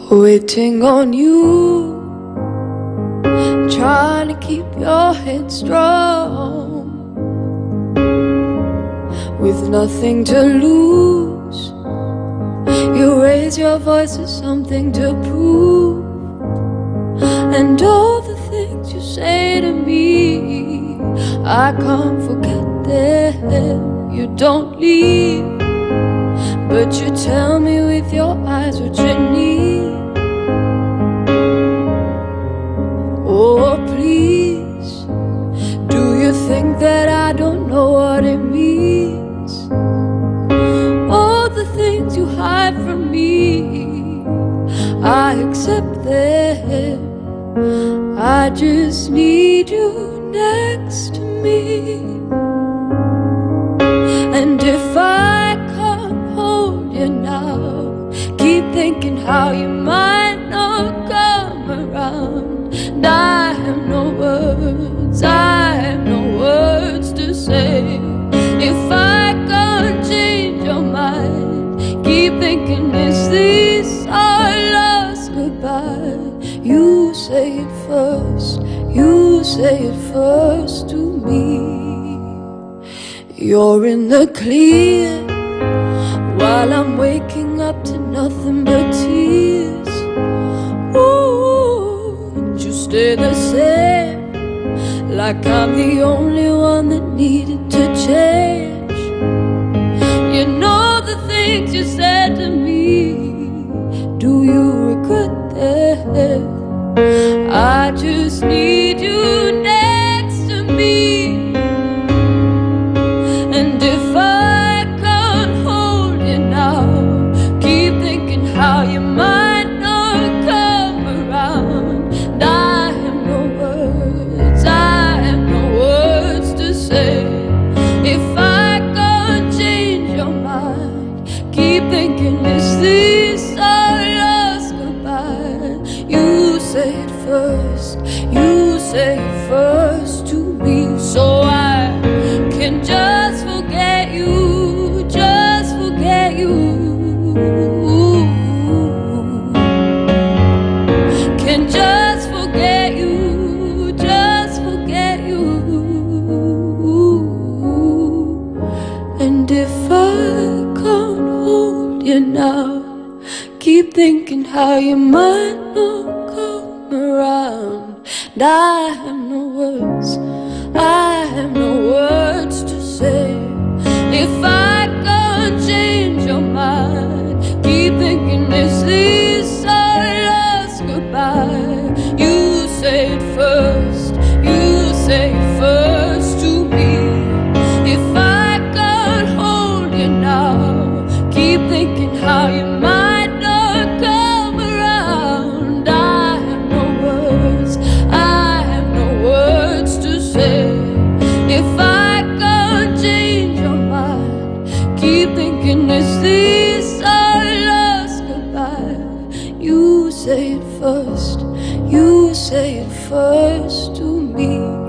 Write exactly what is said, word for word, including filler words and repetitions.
waiting on you, trying to keep your head strong, with nothing to lose. You raise your voice as something to prove, and all the things you say to me, I can't forget them. You don't leave, but you tell me with your eyes what you need. Oh, please, do you think that I don't know what it means? All the things you hide from me, I accept them. I just need you next to me. And if I can't hold you now, keep thinking how you might not come around. And I have no words, I have no words to say. If I can't change your mind, keep thinking, is this our last goodbye? You say it first, you say it first to me. You're in the clear, while I'm waking up to nothing but tears. Ooh, and you stay the same, like I'm the only one that needed to change. You know the things you said to me, do you regret them? I just need you next to me. And if I can't hold you now, keep thinking how you might not come around. And I have no words, I have no words to say. If I can't change your mind, keep thinking, is this our last goodbye? You say it first, you say it first to me, so I can just forget you, just forget you. Can just forget you, just forget you. And if I can't hold you now, keep thinking how you might not come around. And I have no words, I have no words to say. If I can't change your mind, keep thinking, is this our last goodbye? You say it first, you say it first to me. If I can't hold you now, keep thinking how you might not come around. I have no words, I have no words to say. If I can't change your mind, keep thinking, is this our last goodbye? You say it first, you say it first to me.